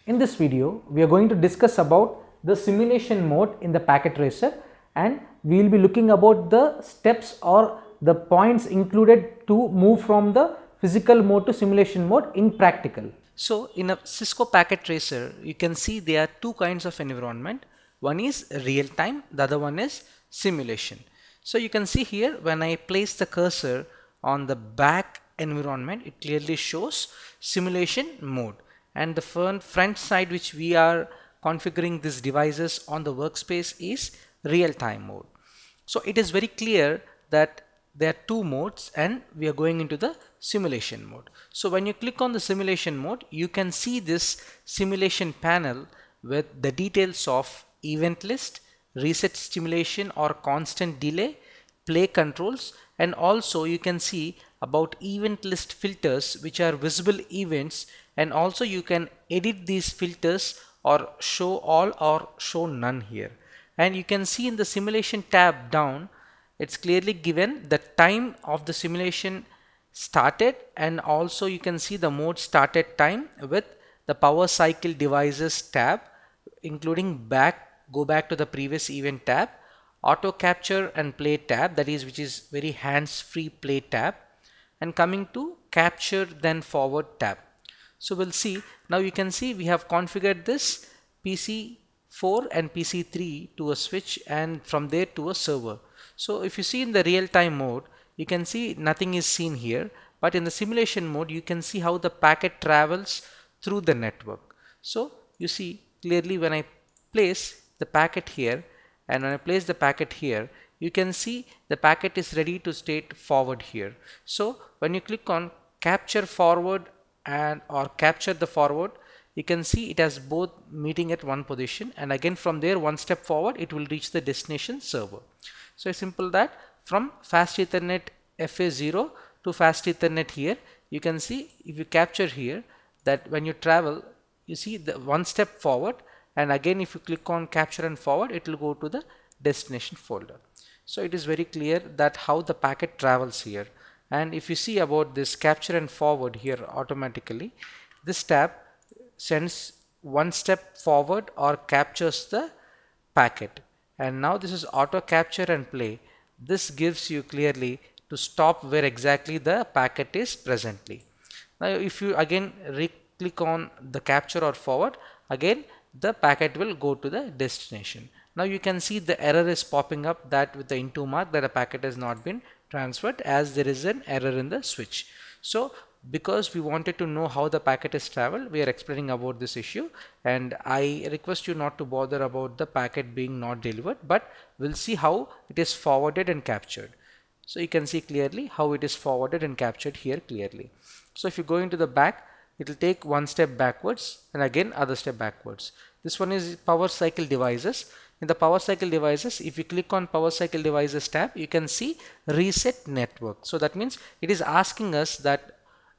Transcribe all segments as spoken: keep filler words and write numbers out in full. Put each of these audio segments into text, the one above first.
In this video, we are going to discuss about the simulation mode in the packet tracer, and we will be looking about the steps or the points included to move from the physical mode to simulation mode in practical. So in a Cisco packet tracer, you can see there are two kinds of environment. One is real time, the other one is simulation. So you can see here when I place the cursor on the back environment, it clearly shows simulation mode. And the front, front side which we are configuring these devices on the workspace is real-time mode. So it is very clear that there are two modes and we are going into the simulation mode. So when you click on the simulation mode, you can see this simulation panel with the details of event list, reset stimulation or constant delay, play controls, and also you can see about event list filters which are visible events, and also you can edit these filters or show all or show none here. And you can see in the simulation tab down, it's clearly given the time of the simulation started, and also you can see the mode started time with the power cycle devices tab, including back go back to the previous event tab, auto capture and play tab, that is which is very hands-free play tab, and coming to capture then forward tab. So we'll see now. You can see we have configured this P C four and P C three to a switch and from there to a server. So if you see in the real-time mode, you can see nothing is seen here, but in the simulation mode you can see how the packet travels through the network. So you see clearly when I place the packet here, and when I place the packet here, you can see the packet is ready to state forward here. So when you click on capture forward and or capture the forward, you can see it has both meeting at one position, and again from there one step forward it will reach the destination server. So it's simple that from fast Ethernet F A zero to fast Ethernet here, you can see if you capture here that when you travel, you see the one step forward, and again if you click on capture and forward, it will go to the destination folder. So it is very clear that how the packet travels here. And if you see about this capture and forward here, automatically this tab sends one step forward or captures the packet. And now this is auto capture and play. This gives you clearly to stop where exactly the packet is presently. Now if you again re-click on the capture or forward, again the packet will go to the destination. Now you can see the error is popping up that with the into mark that a packet has not been transferred, as there is an error in the switch. So because we wanted to know how the packet is traveled, we are explaining about this issue, and I request you not to bother about the packet being not delivered, but we'll see how it is forwarded and captured. So you can see clearly how it is forwarded and captured here clearly. So if you go into the back, it will take one step backwards and again other step backwards. This one is power cycle devices. In the power cycle devices, if you click on power cycle devices tab, you can see reset network. So that means it is asking us that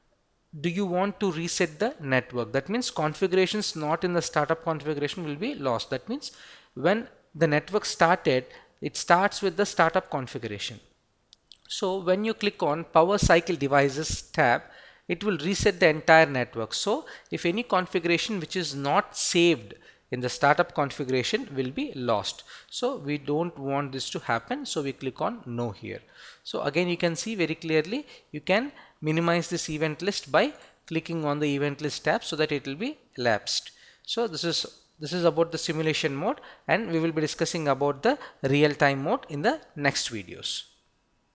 do you want to reset the network. That means configurations not in the startup configuration will be lost. That means when the network started, it starts with the startup configuration. So when you click on power cycle devices tab, it will reset the entire network. So if any configuration which is not saved in the startup configuration will be lost. So we don't want this to happen, so we click on no here. So again you can see very clearly you can minimize this event list by clicking on the event list tab so that it will be elapsed. So this is this is about the simulation mode, and we will be discussing about the real-time mode in the next videos.